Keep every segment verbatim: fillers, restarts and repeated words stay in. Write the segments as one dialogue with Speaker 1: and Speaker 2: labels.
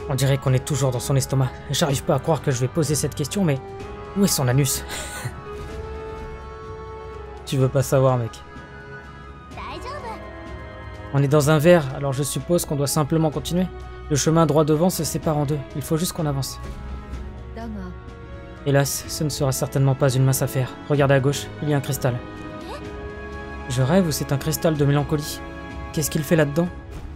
Speaker 1: On dirait qu'on est toujours dans son estomac. J'arrive pas à croire que je vais poser cette question, mais où est son anus? Tu veux pas savoir, mec. On est dans un verre, alors je suppose qu'on doit simplement continuer. Le chemin droit devant se sépare en deux. Il faut juste qu'on avance. Hélas, ce ne sera certainement pas une mince affaire. Regarde à gauche, il y a un cristal. Je rêve ou c'est un cristal de mélancolie? Qu'est-ce qu'il fait là-dedans?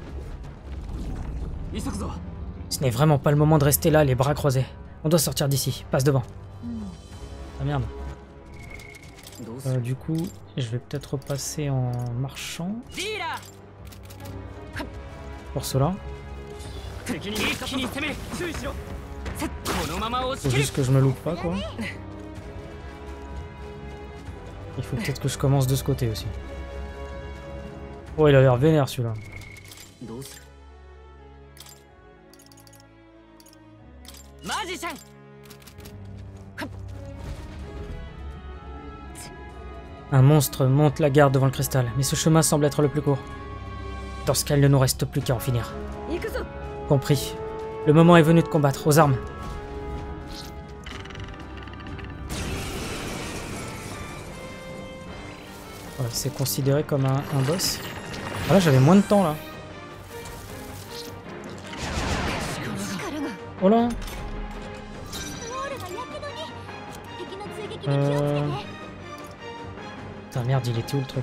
Speaker 1: Ce n'est vraiment pas le moment de rester là, les bras croisés. On doit sortir d'ici. Passe devant. Ah merde. Euh, du coup, je vais peut-être repasser en marchant. Pour cela. Faut juste que je me loupe pas, quoi. Il faut peut-être que je commence de ce côté aussi. Oh, il a l'air vénère celui-là. Un monstre monte la garde devant le cristal, mais ce chemin semble être le plus court. Dans ce cas, il ne nous reste plus qu'à en finir. Compris. Le moment est venu de combattre. Aux armes. Voilà, c'est considéré comme un, un boss. Ah là, j'avais moins de temps là. Oh là. Euh... Putain merde, il était où le truc?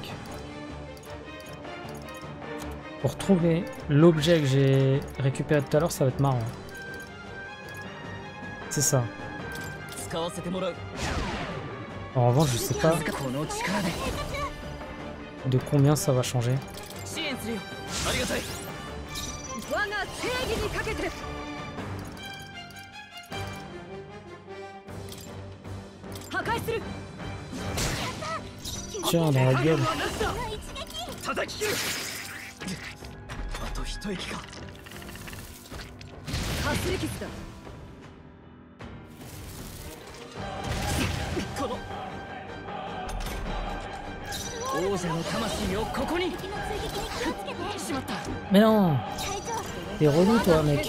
Speaker 1: Pour trouver l'objet que j'ai récupéré tout à l'heure, ça va être marrant. C'est ça. En revanche, je sais pas de combien ça va changer. Tiens, dans la gueule. Mais non, t'es relou toi, mec.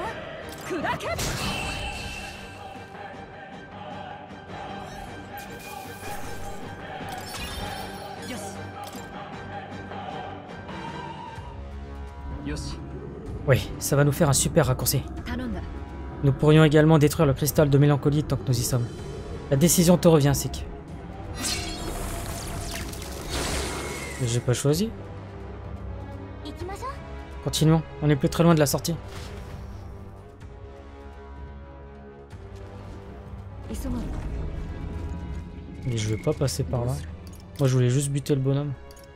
Speaker 1: Oui, ça va nous faire un super raccourci. Nous pourrions également détruire le cristal de mélancolie tant que nous y sommes. La décision te revient, Sik. J'ai pas choisi. Continuons, on est plus très loin de la sortie. Mais je vais pas passer par là. Moi je voulais juste buter le bonhomme.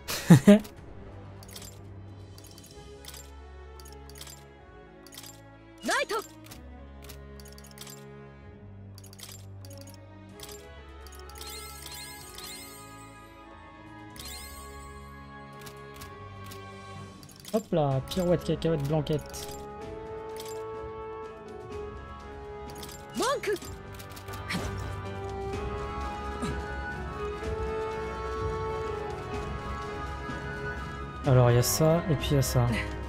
Speaker 1: Hop là, pirouette, cacahuète, blanquette. Alors il y a ça et puis il y a ça.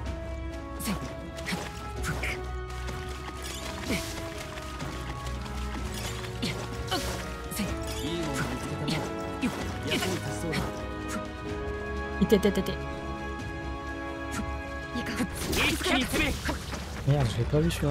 Speaker 1: Merde, je l'ai pas vu celui-là.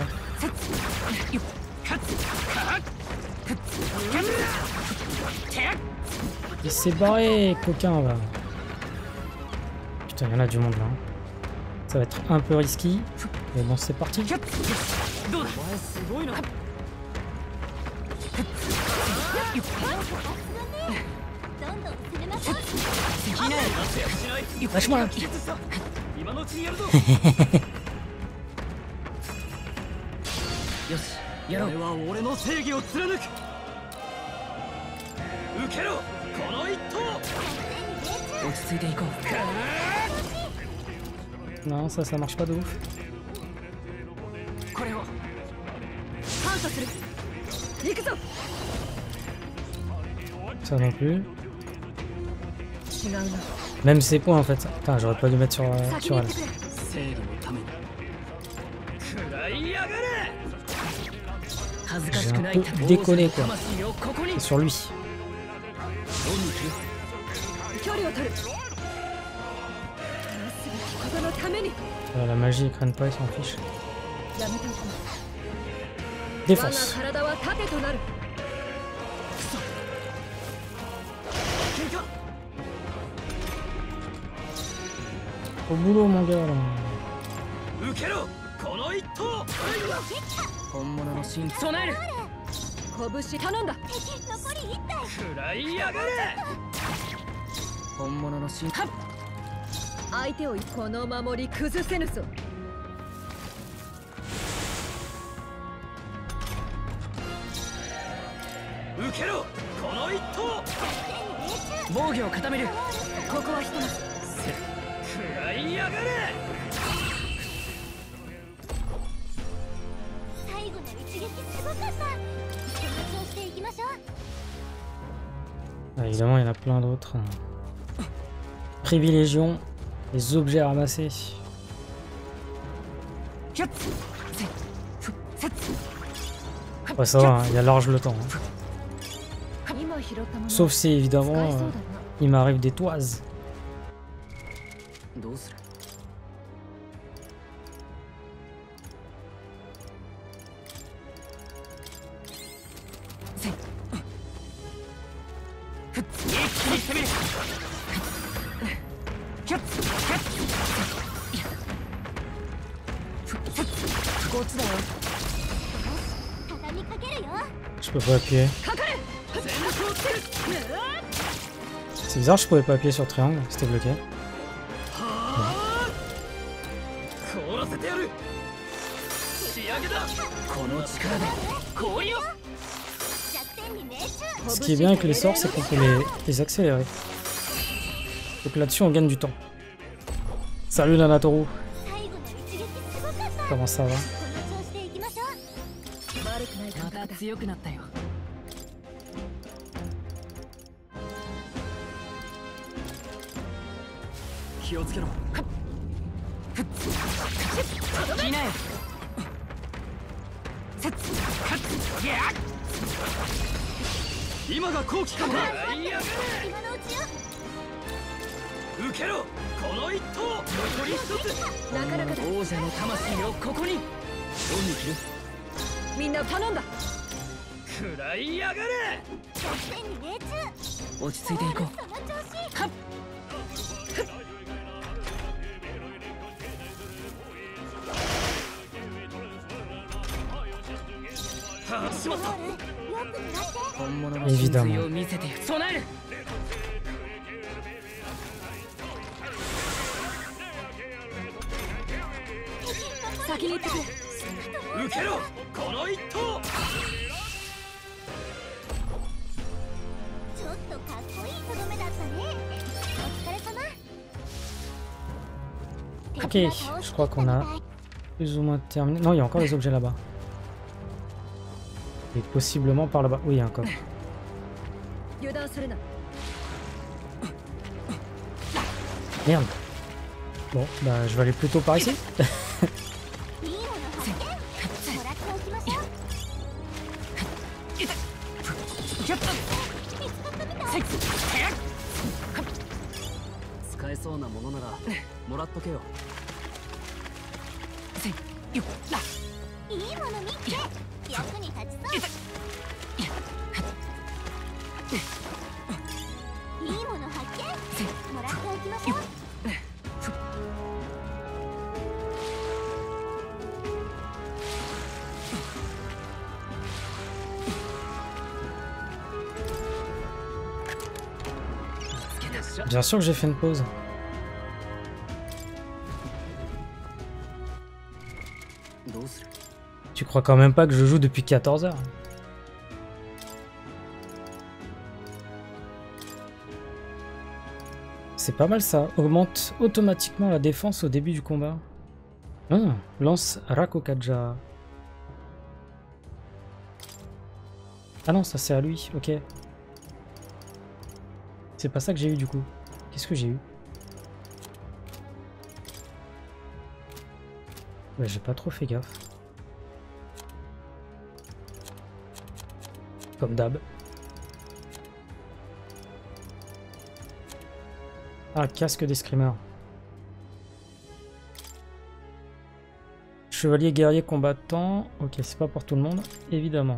Speaker 1: Il s'est barré, coquin, là. Putain, il y en a du monde là. Ça va être un peu risqué. Mais bon, c'est parti. Lâche-moi là. Non, ça, ça marche pas de ouf. Ça non plus. Même ses points en fait. Putain, j'aurais pas dû mettre sur, euh, sur elle. J'ai un peu déconné quoi. C'est sur lui. Euh, la magie écrane pas, il s'en fiche. Défense. Au boulot mon gars là. Ah, évidemment, il y en a plein d'autres. Privilégions les objets à ramasser. Ouais, ça va, hein, il y a large le temps. Hein. Sauf si, évidemment, euh, il m'arrive des toises. Je peux pas appuyer. C'est bizarre, je pouvais pas appuyer sur triangle, c'était bloqué. Ouais. Ce qui est bien avec les sorts, c'est qu'on peut les, les accélérer. Donc là-dessus, on gagne du temps. Salut Nanatoru. Comment ça va? Évidemment. Ok, je crois qu'on a plus ou moins terminé. Non, il y a encore des objets là-bas. Et possiblement par là-bas. Oui, il y a un coffre. Merde. Bon, bah je vais aller plutôt par ici. Bien sûr que j'ai fait une pause. Tu crois quand même pas que je joue depuis quatorze heures? C'est pas mal ça. Augmente automatiquement la défense au début du combat. Ah, lance Rakokaja. Ah non, ça c'est à lui, ok. C'est pas ça que j'ai eu du coup. Qu'est-ce que j'ai eu? Ouais, j'ai pas trop fait gaffe. Comme d'hab. Ah, casque des screamers. Chevalier, guerrier, combattant. Ok, c'est pas pour tout le monde, évidemment.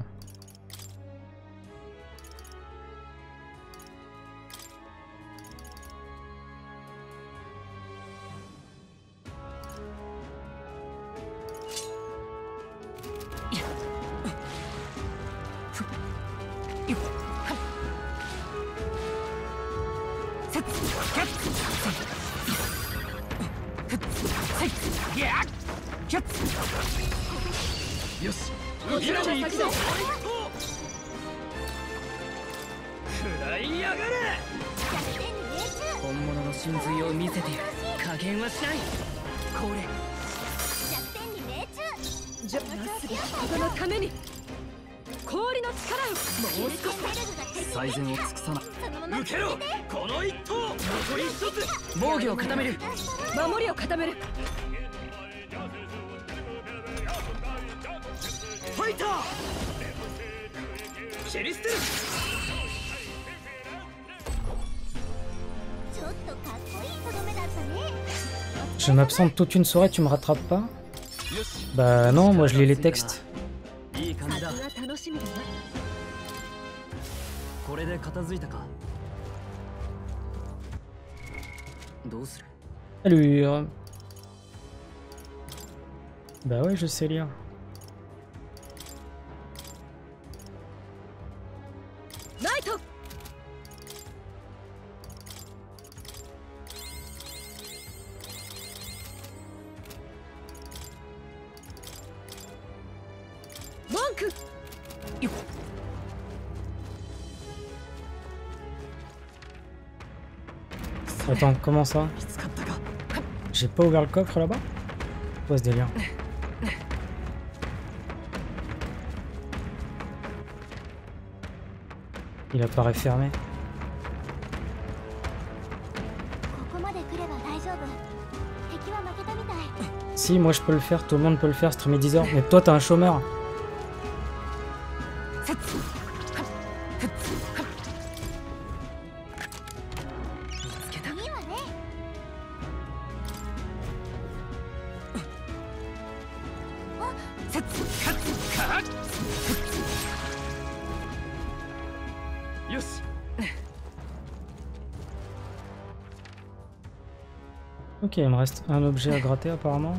Speaker 1: Je m'absente toute une soirée, tu me rattrapes pas? Bah non, moi je lis les textes. Salut. Bah ouais, je sais lire. Attends, comment ça? J'ai pas ouvert le coffre là-bas? Quoi ce délire? Il apparaît fermé. Si, moi je peux le faire, tout le monde peut le faire, streamer dix heures. Mais toi t'es un chômeur. Ok, il me reste un objet à gratter apparemment.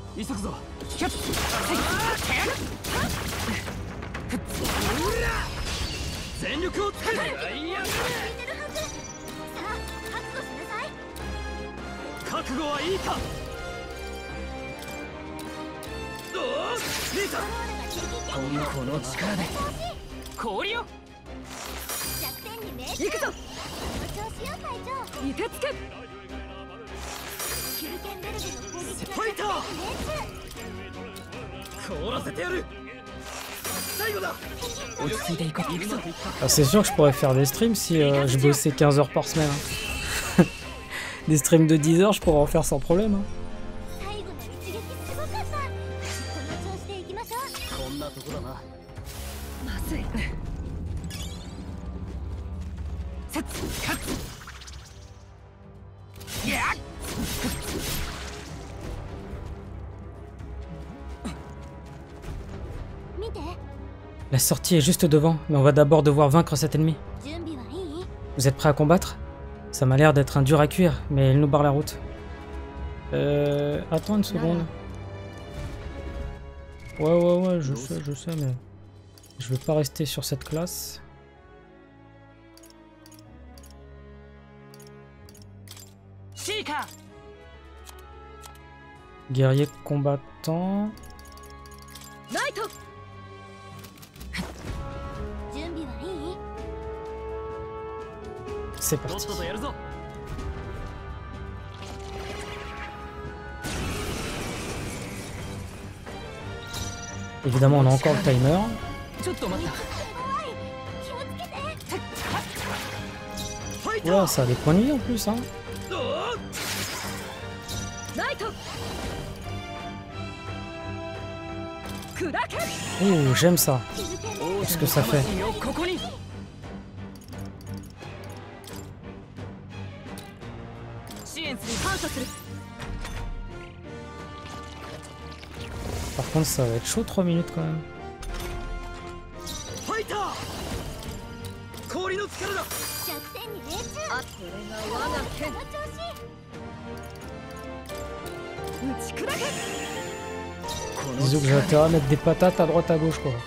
Speaker 1: Ah, c'est sûr que je pourrais faire des streams si euh, je bossais quinze heures par semaine. Hein. Des streams de dix heures, je pourrais en faire sans problème. Hein. La sortie est juste devant, mais on va d'abord devoir vaincre cet ennemi. Vous êtes prêts à combattre? Ça m'a l'air d'être un dur à cuire, mais il nous barre la route. Euh... Attends une seconde. Ouais, ouais, ouais, je sais, je sais, mais... Je veux pas rester sur cette classe. Guerrier combattant... C'est parti. Évidemment, on a encore le timer. Oula, ça a des points de vie en plus, hein. Oh, j'aime ça. ce que ça fait. Par contre, ça va être chaud trois minutes quand même. Disons que j'ai intérêt à mettre des patates à droite à gauche quoi.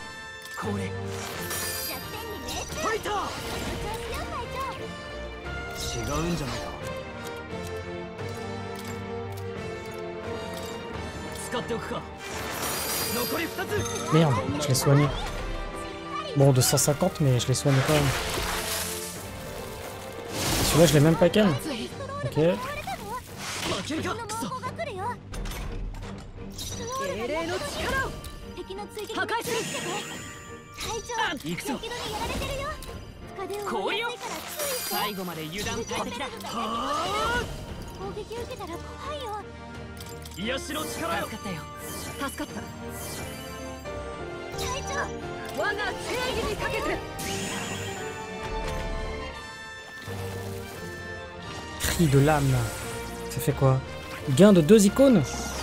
Speaker 1: Merde, je l'ai soigné. Bon, deux cent cinquante, mais je l'ai soigné quand même. Celui-là, je l'ai même pas calme. Ok. Cri de l'âme. Ça fait quoi? Gain de deux icônes?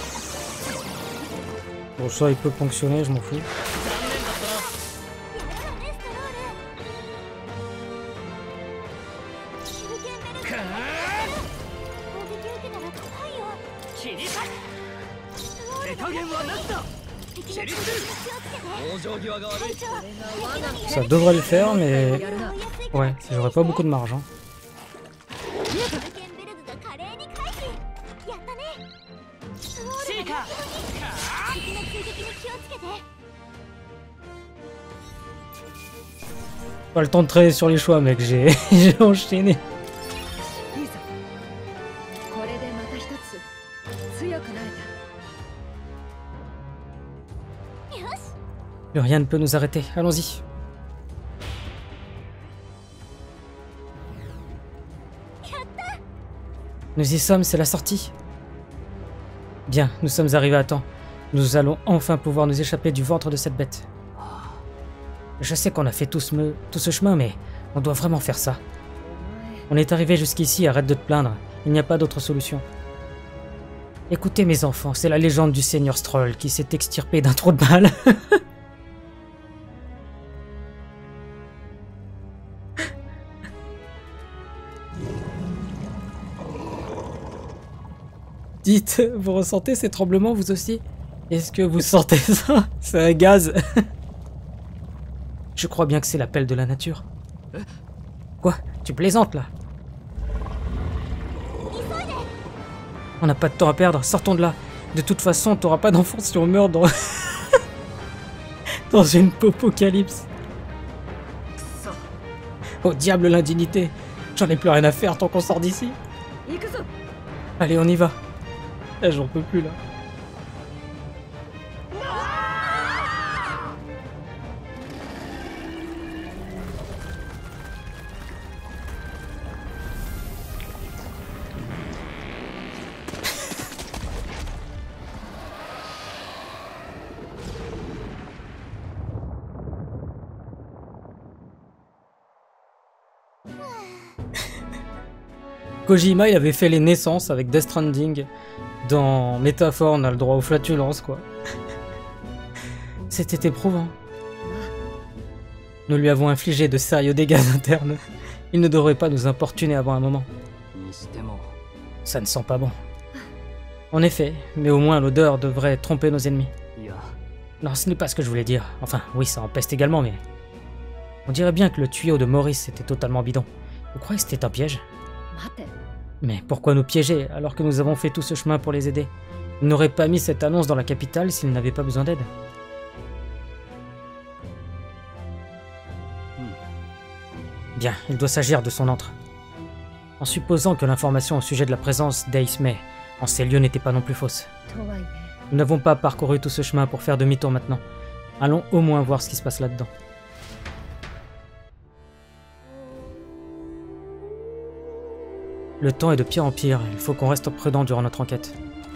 Speaker 1: Bon, ça il peut fonctionner, je m'en fous. Ça devrait le faire, mais ouais, j'aurais pas beaucoup de marge. Hein. Pas le temps de traîner sur les choix, mec, j'ai enchaîné. Plus rien ne peut nous arrêter, allons-y. Nous y sommes, c'est la sortie. Bien, nous sommes arrivés à temps. Nous allons enfin pouvoir nous échapper du ventre de cette bête. Je sais qu'on a fait tout ce, me... tout ce chemin, mais on doit vraiment faire ça. On est arrivé jusqu'ici, arrête de te plaindre. Il n'y a pas d'autre solution. Écoutez mes enfants, c'est la légende du Seigneur Stroll qui s'est extirpé d'un trou de balle. Dites, vous ressentez ces tremblements vous aussi? Est-ce que vous sentez ça? C'est un gaz. Je crois bien que c'est l'appel de la nature. Quoi? Tu plaisantes là? On n'a pas de temps à perdre, sortons de là. De toute façon, t'auras pas d'enfant si on meurt dans... dans une popocalypse. Oh diable l'indignité. J'en ai plus rien à faire tant qu'on sort d'ici. Allez, on y va. Eh, j'en peux plus là. Kojima, il avait fait les naissances avec Death Stranding. Dans Métaphore, on a le droit aux flatulences, quoi. C'était éprouvant. Nous lui avons infligé de sérieux dégâts internes. Il ne devrait pas nous importuner avant un moment. Ça ne sent pas bon. En effet, mais au moins l'odeur devrait tromper nos ennemis. Non, ce n'est pas ce que je voulais dire. Enfin, oui, ça empeste également, mais... On dirait bien que le tuyau de Maurice était totalement bidon. Vous croyez que c'était un piège? Mais pourquoi nous piéger alors que nous avons fait tout ce chemin pour les aider? Ils n'auraient pas mis cette annonce dans la capitale s'ils n'avaient pas besoin d'aide. Bien, il doit s'agir de son antre. En supposant que l'information au sujet de la présence d'Ace May en ces lieux n'était pas non plus fausse. Nous n'avons pas parcouru tout ce chemin pour faire demi-tour maintenant. Allons au moins voir ce qui se passe là-dedans. Le temps est de pire en pire, il faut qu'on reste prudent durant notre enquête.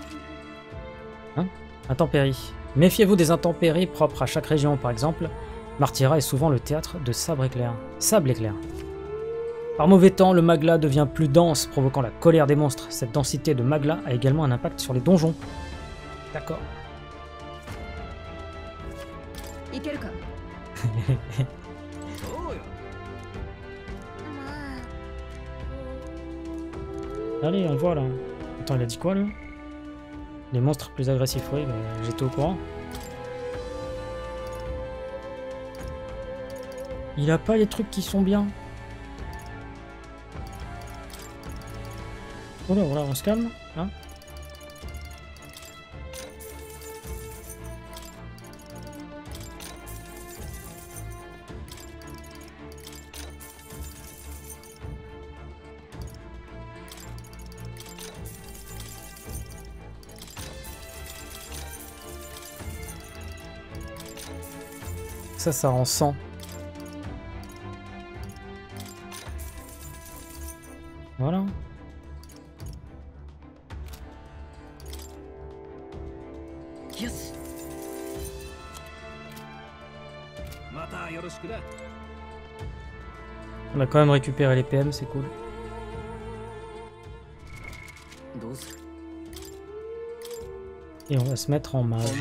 Speaker 1: Hein? Intempéries. Méfiez-vous des intempéries propres à chaque région par exemple. Martyra est souvent le théâtre de sabre éclair. Sable éclair. Par mauvais temps, le magla devient plus dense, provoquant la colère des monstres. Cette densité de magla a également un impact sur les donjons. D'accord. Allez, on voit là. Attends, il a dit quoi là? Les monstres plus agressifs, oui, mais j'étais au courant. Il a pas les trucs qui sont bien. Oh là, voilà, on se calme, hein. Ça, ça rend sang. Voilà. On a quand même récupéré les P M, c'est cool. Et on va se mettre en mage.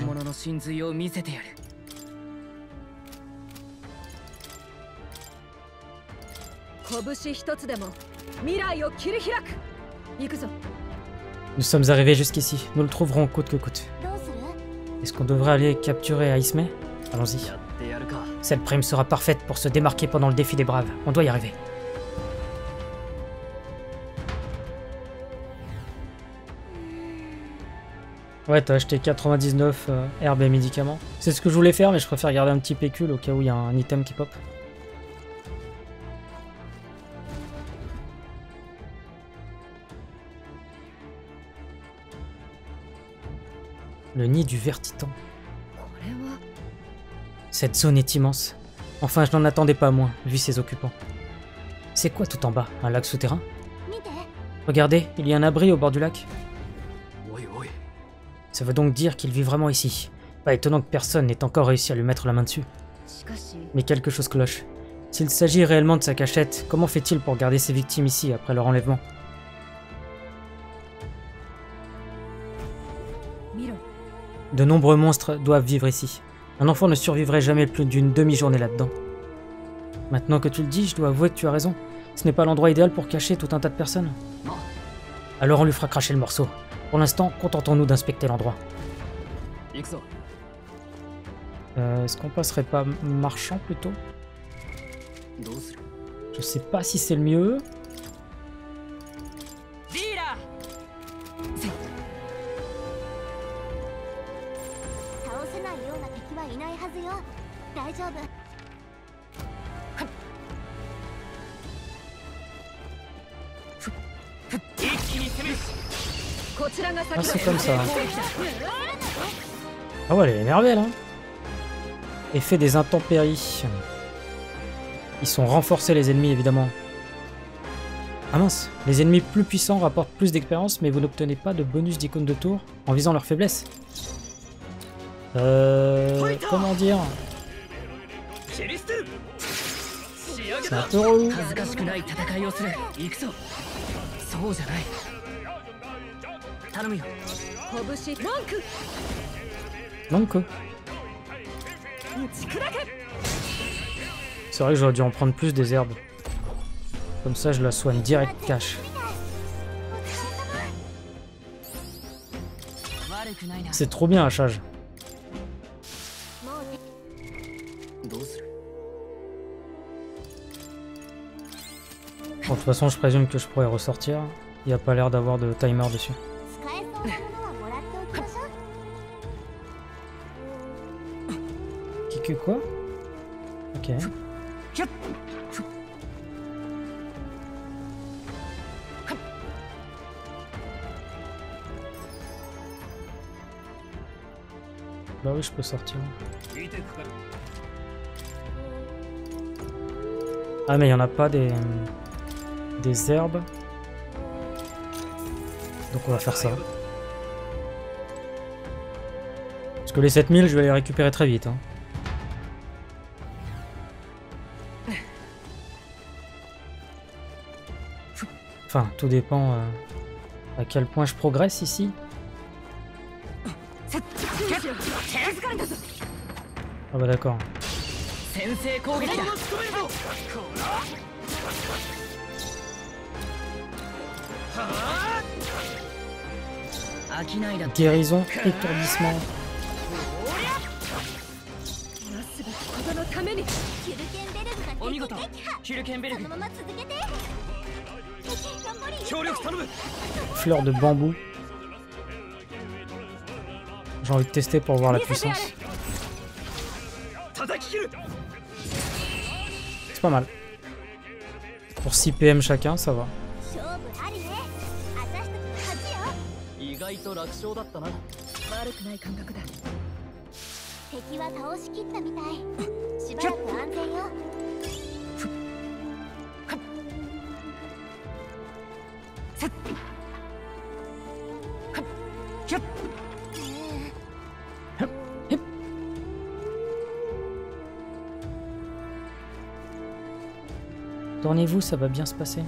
Speaker 1: Nous sommes arrivés jusqu'ici. Nous le trouverons coûte que coûte. Est-ce qu'on devrait aller capturer Aisme? Allons-y. Cette prime sera parfaite pour se démarquer pendant le défi des braves. On doit y arriver. Ouais, t'as acheté quatre-vingt-dix-neuf euh, herbes et médicaments. C'est ce que je voulais faire, mais je préfère garder un petit pécule au cas où il y a un item qui pop. Le nid du Vertitan. Cette zone est immense. Enfin, je n'en attendais pas moins, vu ses occupants. C'est quoi tout en bas? Un lac souterrain? Regardez, il y a un abri au bord du lac. Ça veut donc dire qu'il vit vraiment ici. Pas étonnant que personne n'ait encore réussi à lui mettre la main dessus. Mais quelque chose cloche. S'il s'agit réellement de sa cachette, comment fait-il pour garder ses victimes ici après leur enlèvement? De nombreux monstres doivent vivre ici. Un enfant ne survivrait jamais plus d'une demi-journée là-dedans. Maintenant que tu le dis, je dois avouer que tu as raison. Ce n'est pas l'endroit idéal pour cacher tout un tas de personnes. Alors on lui fera cracher le morceau. Pour l'instant, contentons-nous d'inspecter l'endroit. Euh, Est-ce qu'on passerait pas marchand plutôt? Je sais pas si c'est le mieux. Ah, c'est comme ça. Ah ouais, elle est énervée là. Effet des intempéries. Ils sont renforcés les ennemis évidemment. Ah mince, les ennemis plus puissants rapportent plus d'expérience, mais vous n'obtenez pas de bonus d'icône de tour en visant leur faiblesse. Euh... Comment dire? C'est un peu relou. Donc c'est vrai que j'aurais dû en prendre plus des herbes. Comme ça je la soigne direct cash. C'est trop bien hachage. Bon, de toute façon je présume que je pourrais ressortir. Il n'y a pas l'air d'avoir de timer dessus. Qui que quoi? Ok. Bah oui, je peux sortir. Ah mais il n'y en a pas des... des herbes. Donc on va faire ça. Parce que les sept mille, je vais les récupérer très vite. Hein. Enfin, tout dépend euh, à quel point je progresse ici. Ah bah d'accord. Guérison, étourdissement. Fleur de bambou. J'ai envie de tester pour voir la puissance. C'est pas mal. Pour six P M chacun, ça va. Tournez-vous, ça va bien se passer.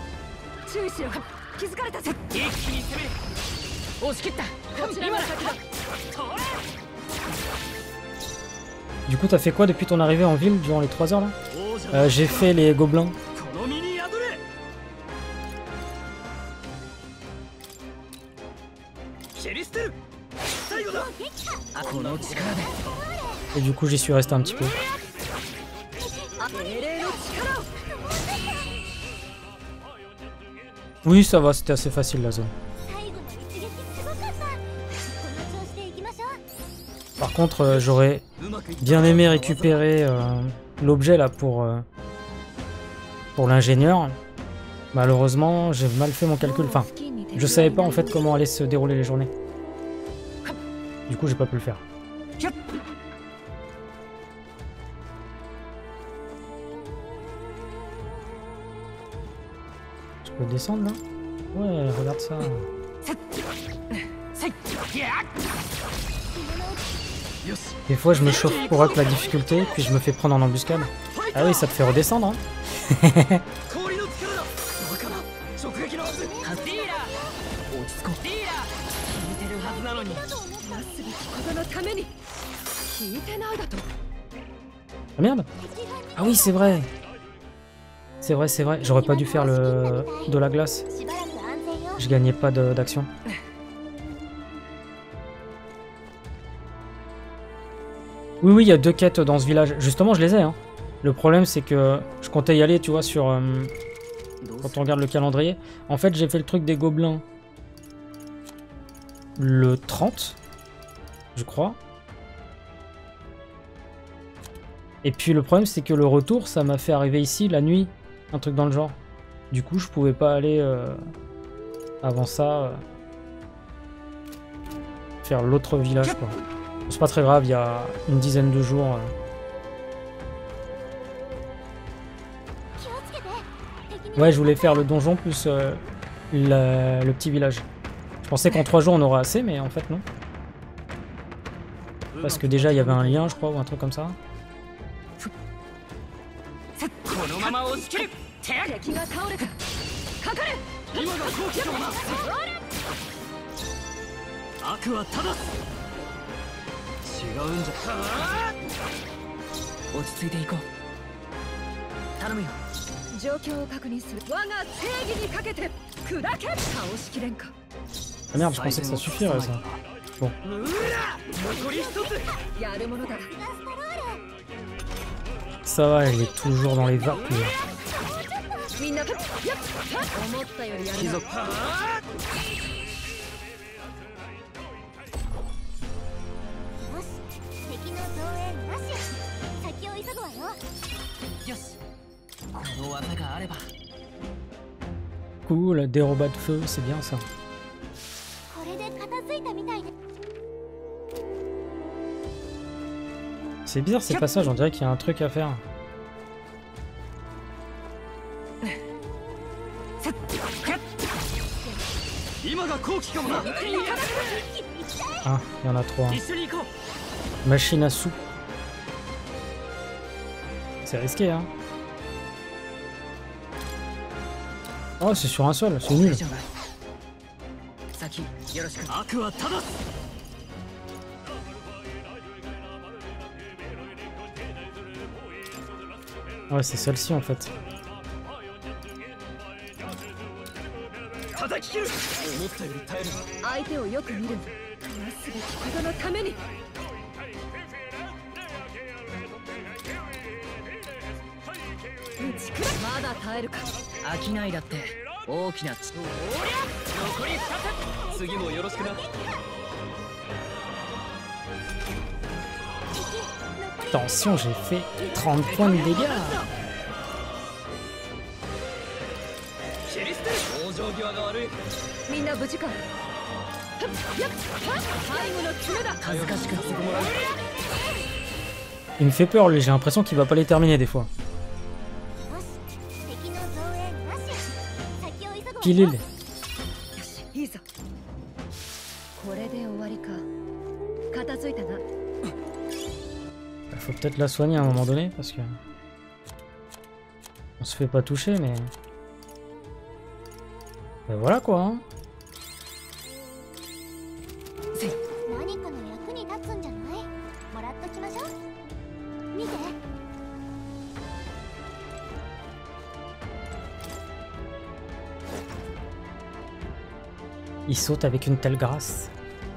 Speaker 1: Du coup, t'as fait quoi depuis ton arrivée en ville durant les trois heures là? euh, J'ai fait les gobelins. Et du coup, j'y suis resté un petit peu. Oui, ça va, c'était assez facile la zone. Par contre, euh, j'aurais bien aimé récupérer euh, l'objet là pour, euh, pour l'ingénieur. Malheureusement, j'ai mal fait mon calcul. Enfin, je savais pas en fait comment allaient se dérouler les journées. Du coup, j'ai pas pu le faire. Je peux descendre là? Ouais, regarde ça. Des fois, je me chauffe pour up la difficulté, puis je me fais prendre en embuscade. Ah oui, ça te fait redescendre, hein. Ah merde. Ah oui, c'est vrai. C'est vrai, c'est vrai. J'aurais pas dû faire le de la glace. Je gagnais pas d'action. Oui, oui, il y a deux quêtes dans ce village. Justement, je les ai. Hein. Le problème, c'est que je comptais y aller, tu vois, sur... Euh, quand on regarde le calendrier. En fait, j'ai fait le truc des gobelins le trente, je crois. Et puis le problème, c'est que le retour, ça m'a fait arriver ici la nuit. Un truc dans le genre. Du coup, je pouvais pas aller euh, avant ça euh, faire l'autre village, quoi. C'est pas très grave, il y a une dizaine de jours. Euh... Ouais, je voulais faire le donjon plus euh, la, le petit village. Je pensais qu'en trois jours on aurait assez, mais en fait non. Parce que déjà il y avait un lien, je crois, ou un truc comme ça. Ah merde, je pensais que ça suffirait ça. Bon. Ça va, elle est toujours dans les vapes. Cool, dérobat de feu, c'est bien ça. C'est bizarre ces passages, on dirait qu'il y a un truc à faire. Ah, il y en a trois. Machine à soupe. C'est risqué, hein. Oh, c'est sur un seul, c'est nul. Ouais, c'est celle-ci en fait. Attention, j'ai fait trente points de dégâts. Il me fait peur lui, j'ai l'impression qu'il va pas les terminer des fois. Pilule. Faut peut-être la soigner à un moment donné parce que on se fait pas toucher, mais ben voilà quoi. Hein. Il saute avec une telle grâce.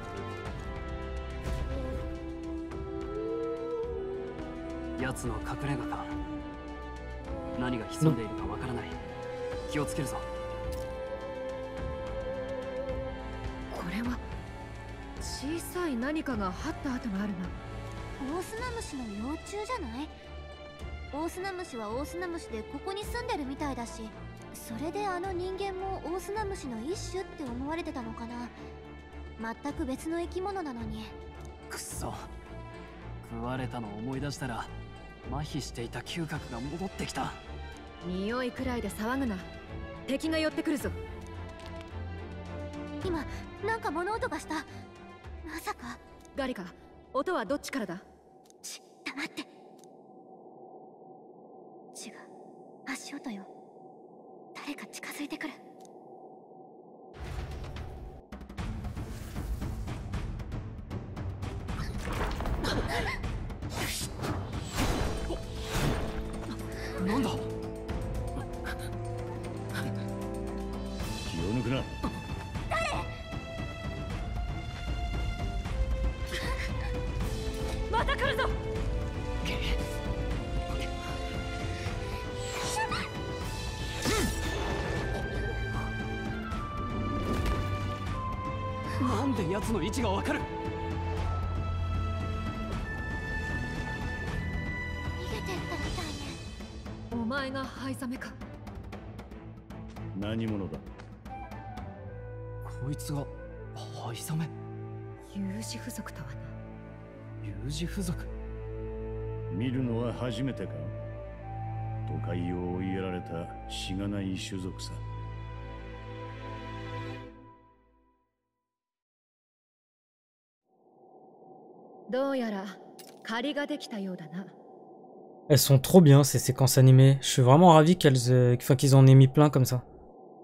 Speaker 1: Elles sont trop bien ces séquences animées. Je suis vraiment ravi qu'elles, euh, enfin, qu'ils en aient mis plein comme ça.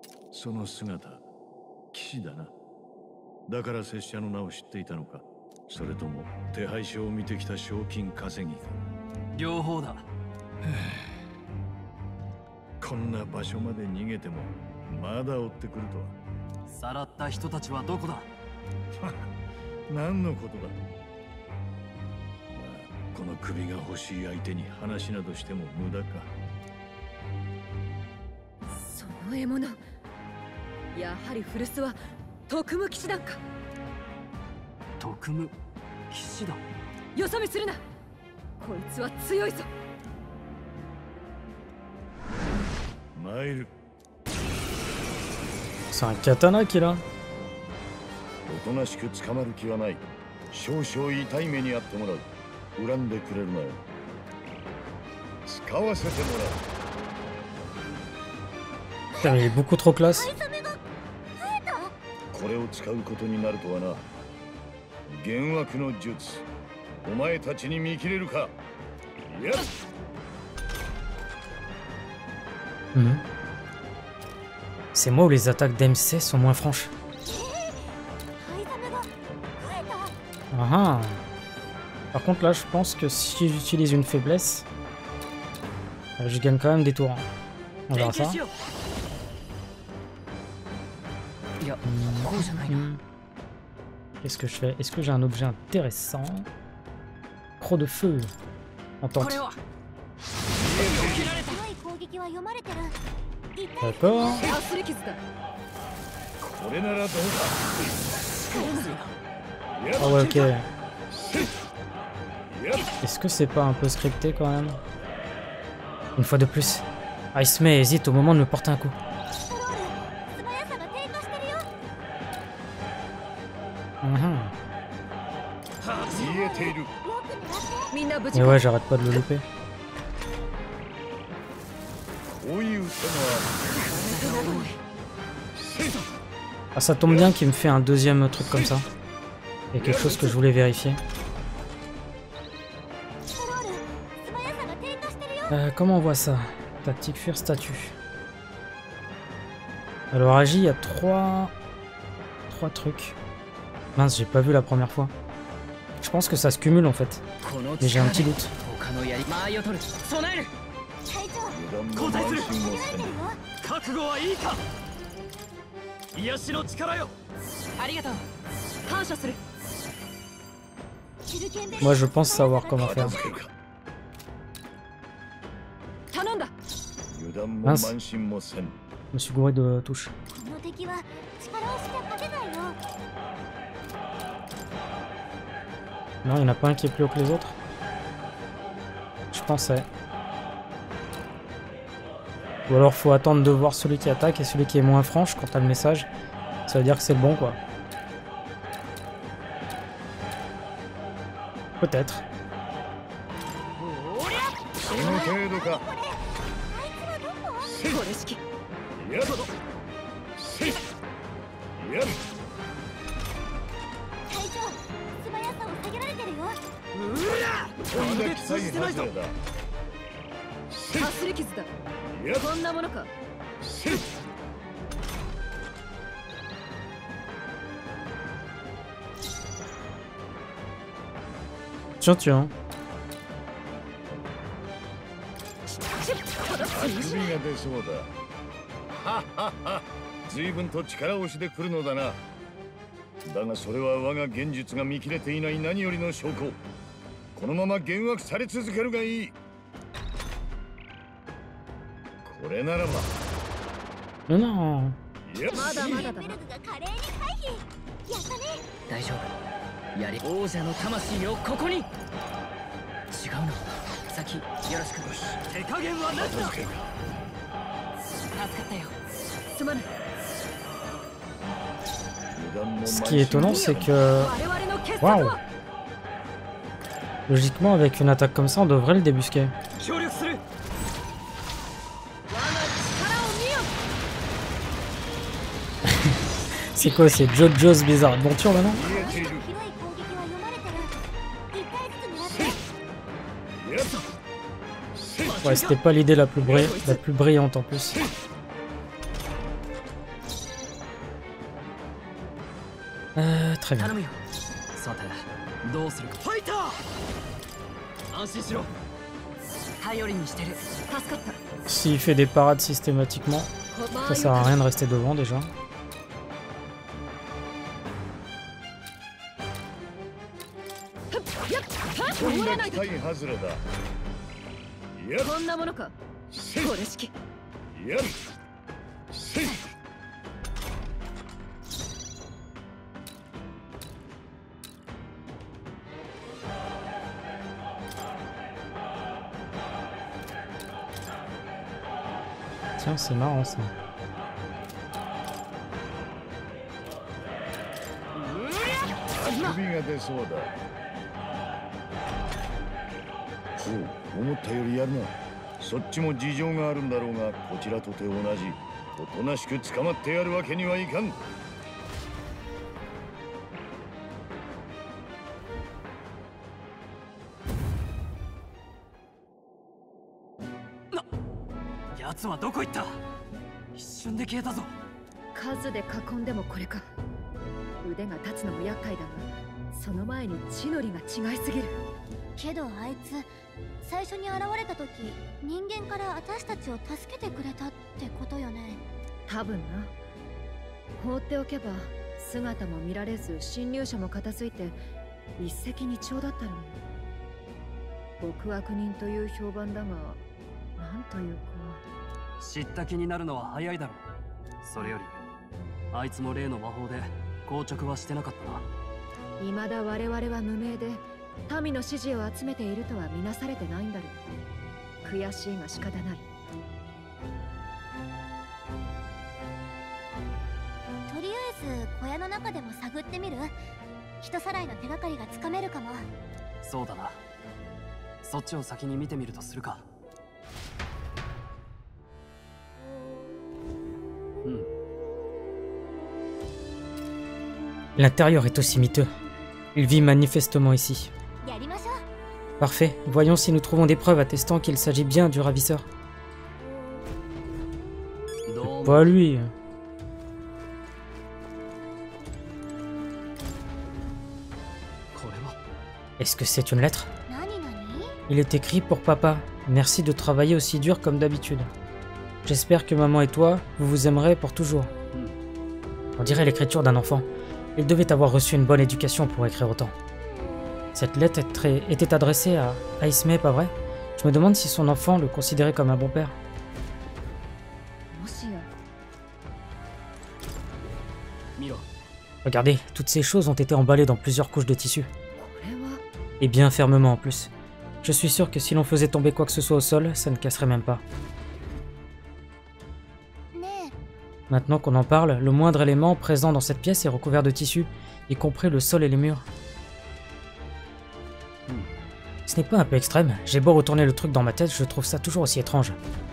Speaker 1: C'est un katana qui est là. Putain, il est beaucoup trop classe. Mmh. C'est moi où les attaques d'M C sont moins franches. Ah ah. Par contre là je pense que si j'utilise une faiblesse, euh, je gagne quand même des tours. On verra ça. Mmh. Qu'est-ce que je fais? Est-ce que j'ai un objet intéressant? Croc de feu. On tente. D'accord. Ah ouais, ok. Est-ce que c'est pas un peu scripté quand même? Une fois de plus, Ice May hésite au moment de me porter un coup. Mmh. Et ouais, j'arrête pas de le louper. Ah, ça tombe bien qu'il me fait un deuxième truc comme ça. Il y a quelque chose que je voulais vérifier. Euh, comment on voit ça? Tactique fuir statut. Alors Agi, il y a trois... trois trucs. Mince, j'ai pas vu la première fois. Je pense que ça se cumule en fait. Mais j'ai un petit doute. Moi je pense savoir comment faire. Mince. Je me suis gouré de touches. Non, il n'y en a pas un qui est plus haut que les autres. Je pensais. Ou alors faut attendre de voir celui qui attaque et celui qui est moins franche quand t'as le message. Ça veut dire que c'est le bon quoi. Peut-être. Tiens, tiens. Non, non. Ce qui est étonnant, c'est que... Waouh! Logiquement, avec une attaque comme ça, on devrait le débusquer. C'est quoi? C'est JoJo's Bizarre Adventure maintenant? Ouais, c'était pas l'idée la plus bri- la plus brillante en plus. Euh, très bien. S'il fait des parades systématiquement, ça sert à rien de rester devant déjà. Tiens, c'est marrant ça.
Speaker 2: 数で囲んでもこれか。腕が立つのも厄介だが、その前に地の利が違いすぎる。
Speaker 3: けどあいつ最初に現れた時、人間から私たちを助けてくれたってことよね。
Speaker 2: 多分な。放っておけば姿も見られず侵入者も片付いて一石二鳥だったのに。極悪人という評判だが、なんというか。
Speaker 4: 知った気になるのは早いだろう。それよりあいつも例の魔法で硬直はしてなかったな。
Speaker 2: 未だ我々は無名で民の支持を集めているとは見なされてないんだろう。悔しいが仕方ない。
Speaker 3: とりあえず小屋の中でも探ってみる？人さらいの手がかりがつかめるかも。
Speaker 4: そうだな。そっちを先に見てみるとするか。うん。
Speaker 1: L'intérieur est aussi miteux. Il vit manifestement ici. Parfait. Voyons si nous trouvons des preuves attestant qu'il s'agit bien du ravisseur. Pas lui. Est-ce que c'est une lettre? Il est écrit pour papa. Merci de travailler aussi dur comme d'habitude. J'espère que maman et toi, vous vous aimerez pour toujours. On dirait l'écriture d'un enfant. Il devait avoir reçu une bonne éducation pour écrire autant. Cette lettre était adressée à Aisme, pas vrai? Je me demande si son enfant le considérait comme un bon père. Regardez, toutes ces choses ont été emballées dans plusieurs couches de tissu. Et bien fermement en plus. Je suis sûr que si l'on faisait tomber quoi que ce soit au sol, ça ne casserait même pas. Maintenant qu'on en parle, le moindre élément présent dans cette pièce est recouvert de tissu, y compris le sol et les murs. Ce n'est pas un peu extrême? J'ai beau retourner le truc dans ma tête, je trouve ça toujours aussi étrange.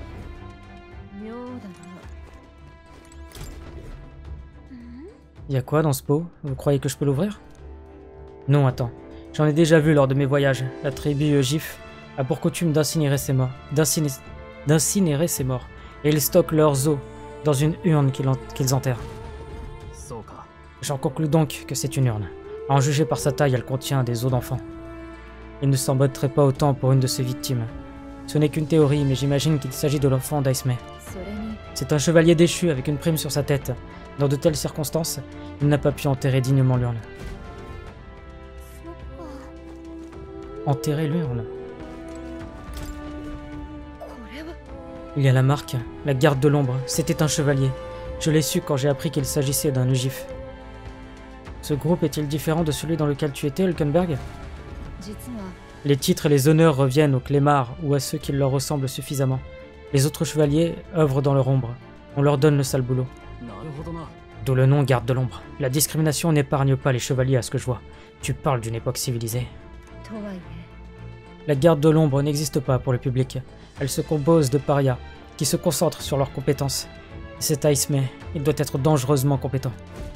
Speaker 1: Y a quoi dans ce pot? Vous croyez que je peux l'ouvrir? Non, attends. J'en ai déjà vu lors de mes voyages. La tribu Gif a pour coutume d'incinérer ses morts. D'incinérer ses morts. Et ils stockent leurs os dans une urne qu'ils qu'ils enterrent. J'en conclus donc que c'est une urne. À en juger par sa taille, elle contient des os d'enfants. Il ne s'en battrait pas autant pour une de ses victimes. Ce n'est qu'une théorie, mais j'imagine qu'il s'agit de l'enfant d'Aisme. C'est un chevalier déchu avec une prime sur sa tête. Dans de telles circonstances, il n'a pas pu enterrer dignement l'urne. Enterrer l'urne. Il y a la marque, la garde de l'ombre. C'était un chevalier. Je l'ai su quand j'ai appris qu'il s'agissait d'un Ugif. Ce groupe est-il différent de celui dans lequel tu étais, Hulkenberg? Les titres et les honneurs reviennent aux clémards ou à ceux qui leur ressemblent suffisamment. Les autres chevaliers œuvrent dans leur ombre. On leur donne le sale boulot. D'où le nom garde de l'ombre. La discrimination n'épargne pas les chevaliers à ce que je vois. Tu parles d'une époque civilisée. La garde de l'ombre n'existe pas pour le public. Elle se compose de parias qui se concentrent sur leurs compétences. C'est Aisme, il doit être dangereusement compétent.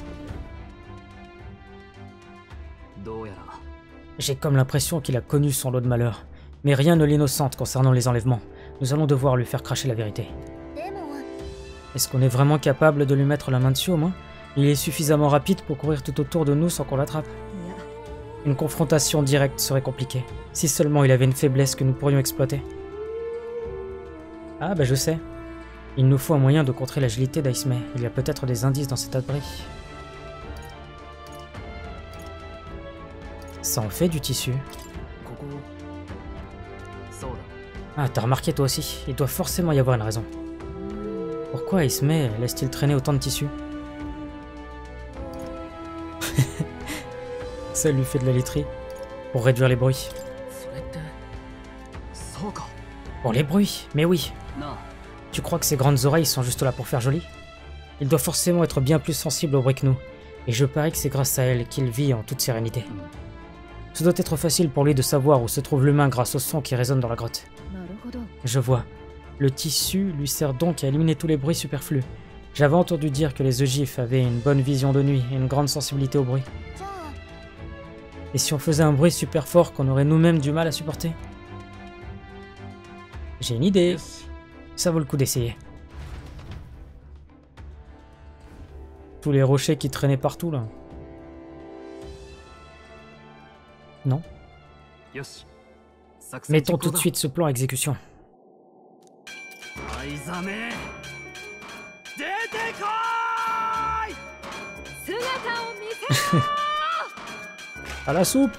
Speaker 1: J'ai comme l'impression qu'il a connu son lot de malheur. Mais rien ne l'innocente concernant les enlèvements. Nous allons devoir lui faire cracher la vérité. Est-ce qu'on est vraiment capable de lui mettre la main dessus au moins? Il est suffisamment rapide pour courir tout autour de nous sans qu'on l'attrape. Une confrontation directe serait compliquée. Si seulement il avait une faiblesse que nous pourrions exploiter. Ah bah je sais. Il nous faut un moyen de contrer l'agilité d'Aisme. Il y a peut-être des indices dans cet abri. Ça en fait du tissu. Ah, t'as remarqué toi aussi. Il doit forcément y avoir une raison. Pourquoi Aisme laisse-t-il traîner autant de tissu? Ça lui fait de la laiterie. Pour réduire les bruits. Pour les bruits? Mais oui. Tu crois que ses grandes oreilles sont juste là pour faire joli? Il doit forcément être bien plus sensible au bruit que nous. Et je parie que c'est grâce à elle qu'il vit en toute sérénité. Ce doit être facile pour lui de savoir où se trouve l'humain grâce au son qui résonne dans la grotte. Je vois. Le tissu lui sert donc à éliminer tous les bruits superflus. J'avais entendu dire que les Ugif avaient une bonne vision de nuit et une grande sensibilité au bruit. Et si on faisait un bruit super fort qu'on aurait nous-mêmes du mal à supporter? J'ai une idée. Ça vaut le coup d'essayer. Tous les rochers qui traînaient partout là. Non. Mettons tout de suite ce plan à exécution. À la soupe.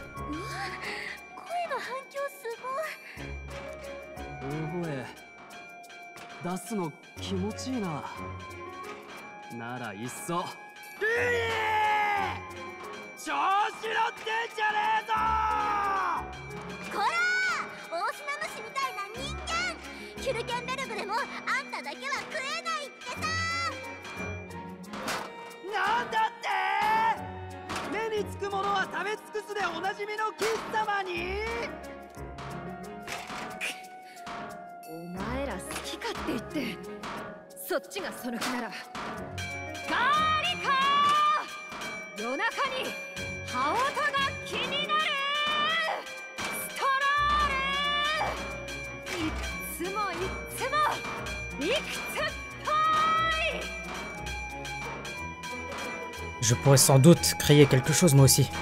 Speaker 1: Je pourrais sans doute créer quelque chose moi aussi.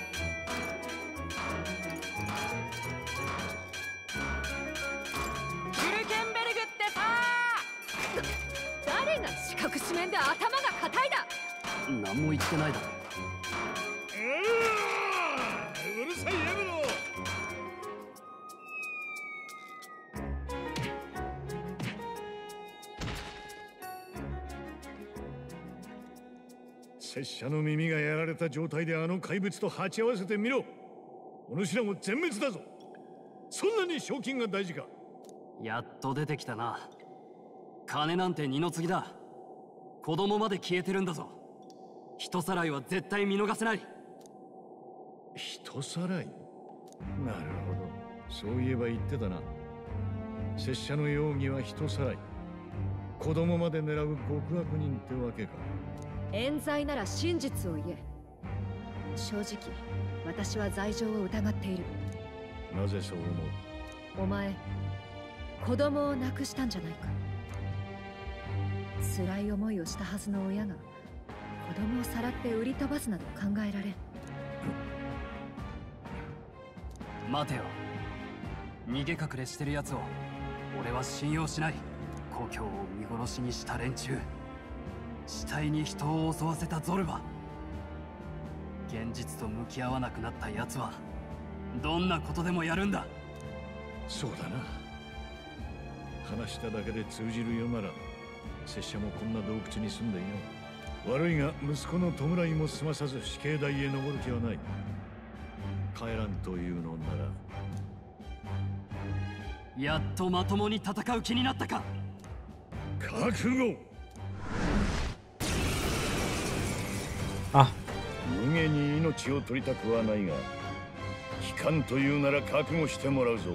Speaker 5: 拙者の耳がやられた状態であの怪物と鉢合わせてみろ。お主らも全滅だぞ。そんなに賞金が大事か。
Speaker 4: やっと出てきたな。金なんて二の次だ。子供まで消えてるんだぞ。人さらいは絶対見逃せない。
Speaker 5: 人さらい？なるほど。そういえば言ってたな。拙者の容疑は人さらい。子供まで狙う極悪人ってわけか。
Speaker 2: 冤罪なら真実を言え。正直私は罪状を疑っている。
Speaker 5: なぜそう思う？
Speaker 2: お前子供を亡くしたんじゃないか。辛い思いをしたはずの親が子供をさらって売り飛ばすなど考えられん。
Speaker 4: 待てよ。逃げ隠れしてるやつを俺は信用しない。故郷を見殺しにした連中、死体に人を襲わせたゾルバ、現実と向き合わなくなったやつはどんなことでもやるんだ。
Speaker 5: そうだな。話しただけで通じるようなら拙者もこんな洞窟に住んでいよう。悪いが息子の弔いも済まさず死刑台へ登る気はない。帰らんというのなら。
Speaker 4: やっとまともに戦う気になったか。
Speaker 5: 覚悟。
Speaker 1: あ、
Speaker 5: 逃げに命を取りたくはないが、帰還というなら覚悟してもらうぞ。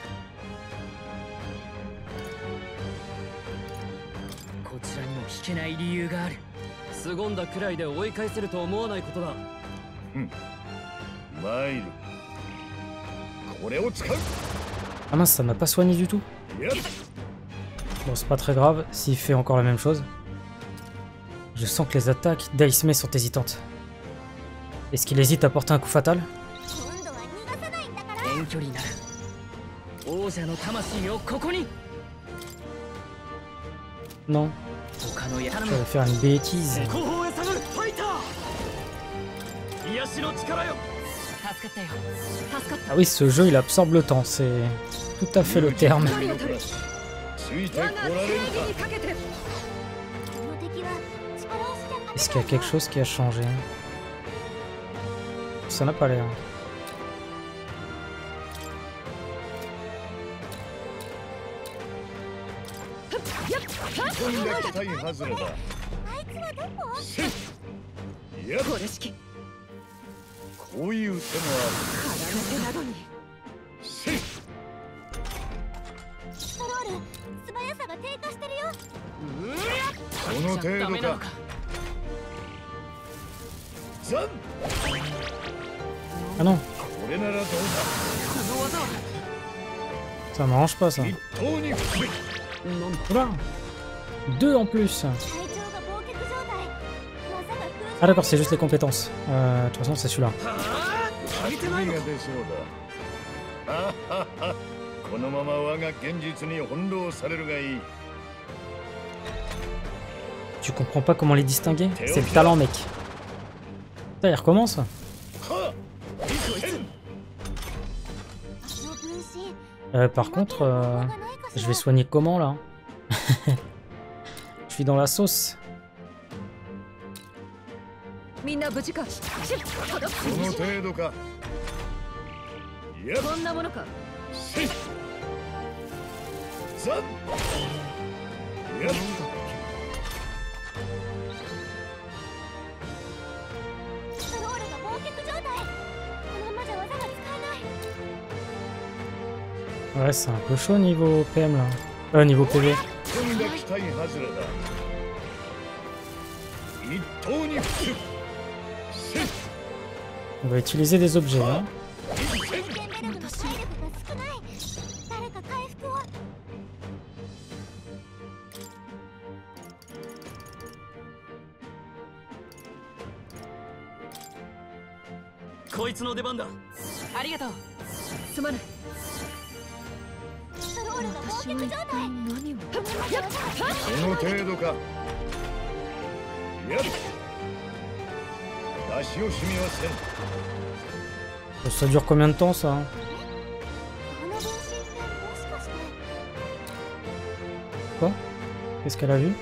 Speaker 4: こちらにも引けない理由がある。凄んだくらいで追い返せると思わないことだ。
Speaker 5: うん。マイル。これを使う。
Speaker 1: Ah mince, ça m'a pas soigné du tout. Bon, c'est pas très grave s'il fait encore la même chose. Je sens que les attaques d'Aisme sont hésitantes. Est-ce qu'il hésite à porter un coup fatal? Non. Je vais faire une bêtise. Ah oui, ce jeu il absorbe le temps, c'est tout à fait le terme. Est-ce qu'il y a quelque chose qui a changé? Ça n'a pas l'air. Ah non. Ça m'arrange pas ça. Oula. Deux en plus. Ah d'accord, c'est juste les compétences. Euh, de toute façon, c'est celui-là. Tu comprends pas comment les distinguer? C'est le talent, mec. Putain, il recommence. Euh, par contre, euh, je vais soigner comment là? Je suis dans la sauce. Ouais, c'est un peu chaud niveau P M là. Euh, niveau P V. On va utiliser des objets hein. Ça dure combien de temps ça hein? Quoi? Qu'est-ce qu'elle a vu?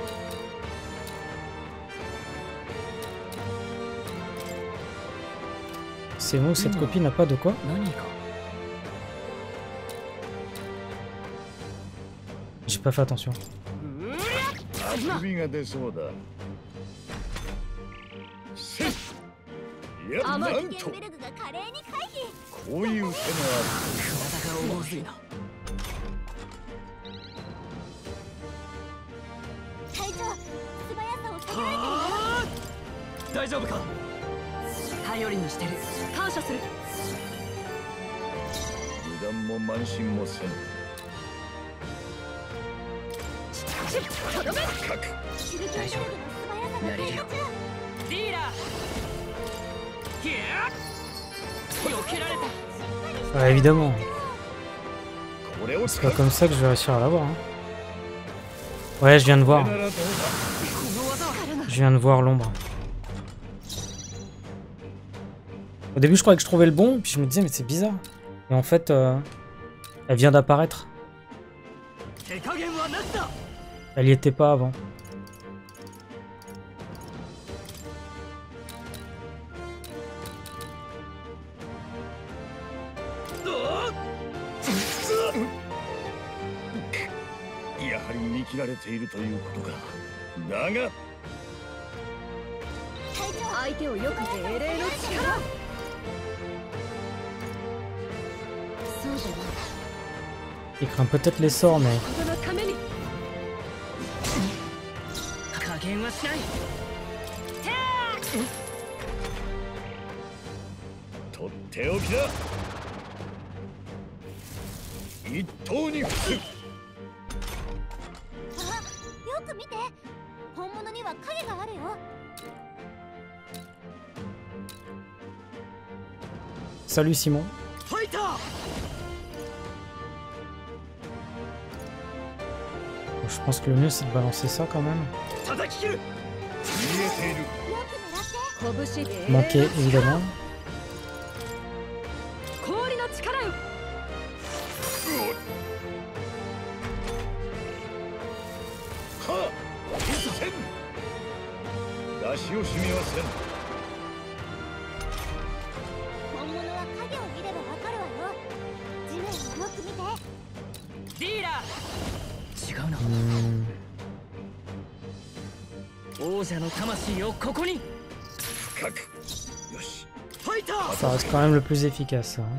Speaker 1: C'est moi, cette copie n'a pas de quoi? J'ai pas fait attention. Ouais, évidemment. C'est pas comme ça que je vais réussir à l'avoir. Hein. Ouais, je viens de voir. Je viens de voir l'ombre. Au début, je croyais que je trouvais le bon, puis je me disais, mais c'est bizarre. Et en fait, euh, elle vient d'apparaître. Elle y était pas avant. Il craint peut-être les sorts, mais... Salut Simon. Je pense que le mieux c'est de balancer ça quand même. Manqué évidemment. Hmm. Ça reste quand même le plus efficace. Hein.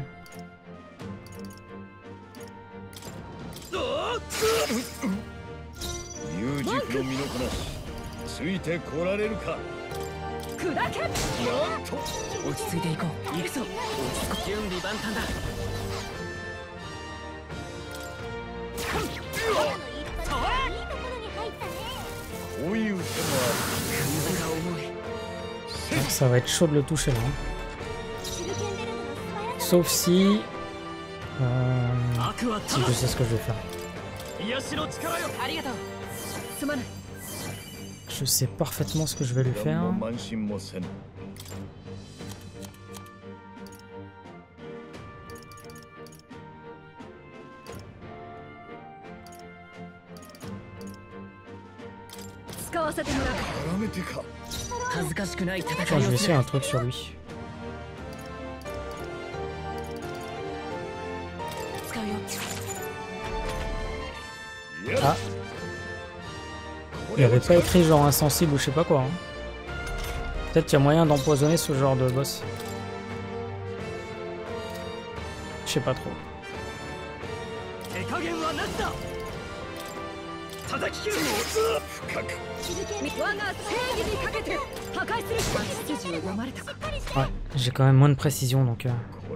Speaker 1: Ça va être chaud de le toucher là. Sauf si... Euh, si je sais ce que je vais faire. Je sais parfaitement ce que je vais lui faire. Tiens, je vais essayer un truc sur lui. Ah. Il n'y avait pas écrit genre insensible ou je sais pas quoi. Hein. Peut-être qu'il y a moyen d'empoisonner ce genre de boss. Je sais pas trop. Ouais, j'ai quand même moins de précision donc... Euh...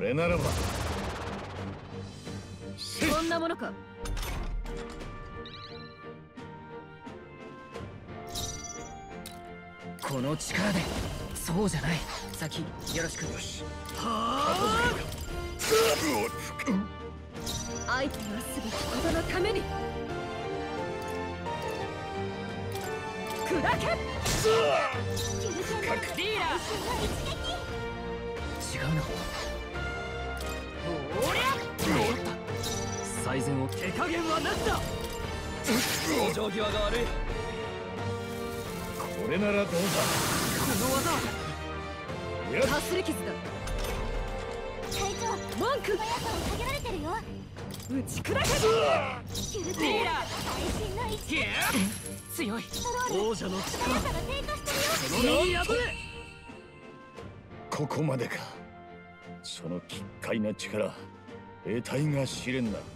Speaker 5: ここまでか。その奇怪な力、得体が知れんな。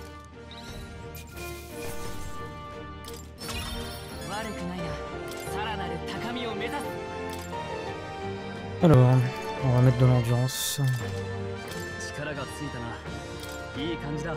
Speaker 4: 悪くないな。さらなる高みを目指す。
Speaker 1: Alors, on va mettre de l'ambiance.
Speaker 4: 力がついたな。いい感じだ。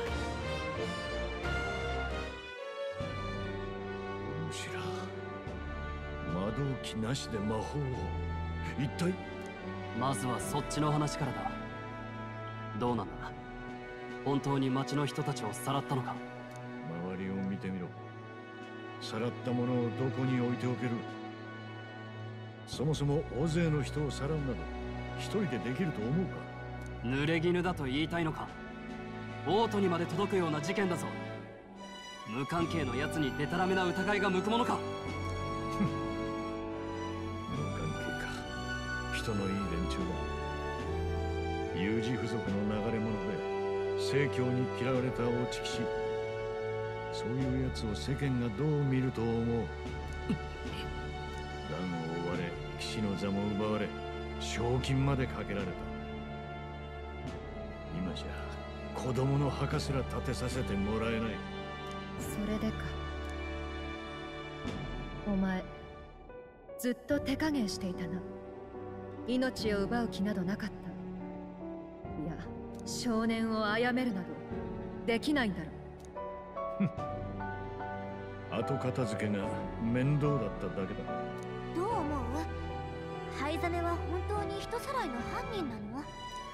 Speaker 5: むしろ魔導機なしで魔法を。一体。
Speaker 4: まずはそっちの話からだ。どうなんだ。本当に町の人たちをさらったのか。
Speaker 5: 周りを見てみろ。さらったものをどこに置いておける。そもそも大勢の人をさらうなど一人でできると思うか。
Speaker 4: 濡れ衣だと言いたいのか。王都にまで届くような事件だぞ。無関係のやつにデタラメな疑いが向くものか。
Speaker 5: 無関係か。人のいい連中だ。有事不足の流れ者で正教に嫌われた大知騎士。そういうやつを世間がどう見ると思う。乱を追われ騎士の座も奪われ賞金までかけられた。今じゃ子供の墓すら建てさせてもらえない。
Speaker 2: それでか。お前ずっと手加減していたな。命を奪う気などなかった。いや、少年を殺めるなどできないんだろ
Speaker 5: う。後片付けが面倒だっただけだ。
Speaker 3: どう思う？灰ザメは本当に人さらいの犯人なの？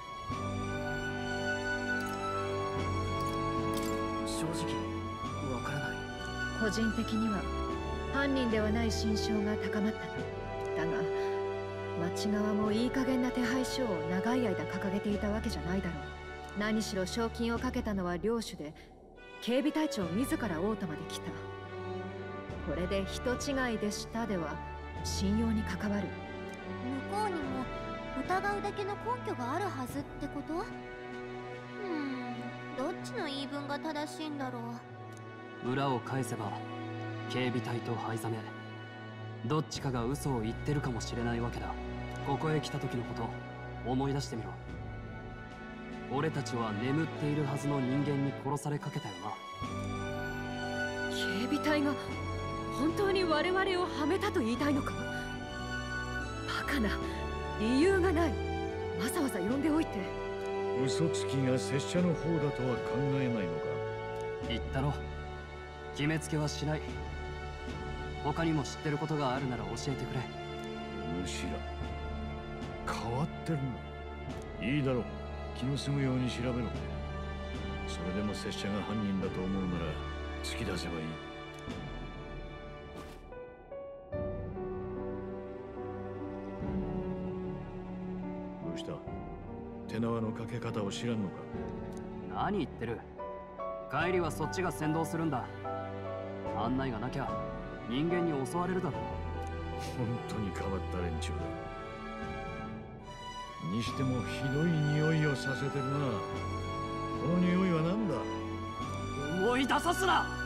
Speaker 4: 正直わからない。
Speaker 2: 個人的には犯人ではない心象が高まったと。だが町側もいい加減な手配書を長い間掲げていたわけじゃないだろう。何しろ賞金をかけたのは領主で、警備隊長自ら王都まで来た。これで人違いでしたでは信用に関わる。
Speaker 3: 向こうにも疑うだけの根拠があるはずってこと？うーん、どっちの言い分が正しいんだろ
Speaker 4: う。裏を返せば警備隊と灰ザメどっちかが嘘を言ってるかもしれないわけだ。ここへ来た時のこと思い出してみろ。俺たちは眠っているはずの人間に殺されかけたよな。
Speaker 2: 警備隊が本当に我々をはめたと言いたいのか？バカな、理由がない。わざわざ呼んでおいて。
Speaker 5: 嘘つきが拙者の方だとは考えないのか。
Speaker 4: 言ったろ。決めつけはしない。他にも知ってることがあるなら教えてくれ。
Speaker 5: むしろ変わってるな。いいだろう、気の済むように調べろ。それでも拙者が犯人だと思うなら突き出せばいい。どうした？手縄のかけ方を知らんのか？
Speaker 4: 何言ってる。帰りはそっちが先導するんだ。案内がなきゃ人間に襲われるだろう。
Speaker 5: 本当に変わった連中だ。にしてもひどい匂いをさせてるな。この匂いは何だ？
Speaker 4: 思い出さすな。